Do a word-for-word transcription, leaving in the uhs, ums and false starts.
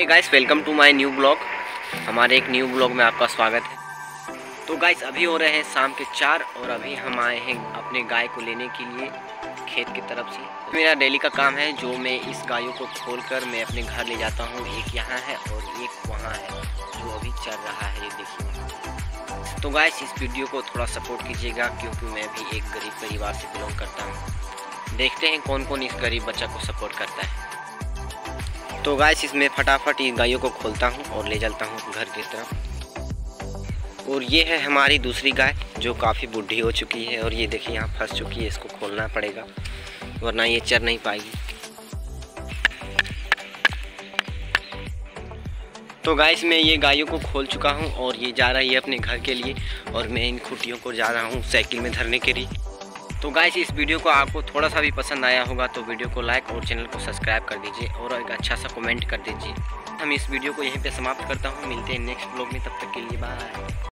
Guys, welcome to my new blog. हमारे एक new blog में आपका स्वागत है। तो गाइस, अभी हो रहे हैं शाम के चार और अभी हम आए हैं अपने गाय को लेने के लिए खेत की तरफ से। मेरा डेली का काम है जो मैं इस गायों को खोलकर मैं अपने घर ले जाता हूँ। एक यहाँ है और एक वहाँ है जो अभी चल रहा है, ये देखिए। तो गाइस, इस वीडियो को थोड़ा सपोर्ट कीजिएगा क्योंकि मैं भी एक गरीब परिवार से बिलोंग करता हूँ। देखते हैं कौन कौन इस गरीब बच्चा को सपोर्ट करता है। तो गाइस, इसमें फटाफट इन गायों को खोलता हूँ और ले चलता हूँ घर की तरफ। और ये है हमारी दूसरी गाय जो काफ़ी बूढ़ी हो चुकी है और ये देखिए यहाँ फंस चुकी है। इसको खोलना पड़ेगा वरना ये चर नहीं पाएगी। तो गाइस, मैं ये गायों को खोल चुका हूँ और ये जा रही है अपने घर के लिए और मैं इन खुटियों को जा रहा हूँ साइकिल में धरने के लिए। तो गाइस, इस वीडियो को आपको थोड़ा सा भी पसंद आया होगा तो वीडियो को लाइक और चैनल को सब्सक्राइब कर दीजिए और एक अच्छा सा कमेंट कर दीजिए। हम इस वीडियो को यहीं पे समाप्त करता हूँ। मिलते हैं नेक्स्ट ब्लॉग में, तब तक के लिए बाय।